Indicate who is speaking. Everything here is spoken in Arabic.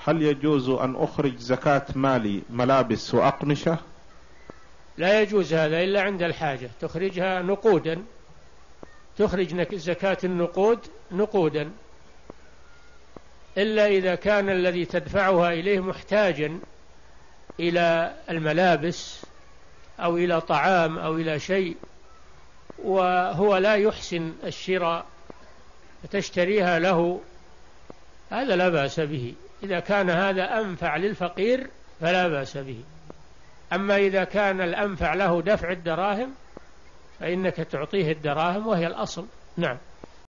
Speaker 1: هل يجوز أن أخرج زكاة مالي ملابس وأقمشة؟
Speaker 2: لا يجوز هذا إلا عند الحاجة، تخرجها نقودا، تخرج زكاة النقود نقودا، إلا إذا كان الذي تدفعها إليه محتاجا إلى الملابس أو إلى طعام أو إلى شيء، وهو لا يحسن الشراء فتشتريها له، هذا لا بأس به. إذا كان هذا أنفع للفقير فلا بأس به. أما إذا كان الأنفع له دفع الدراهم فإنك تعطيه الدراهم وهي الأصل. نعم.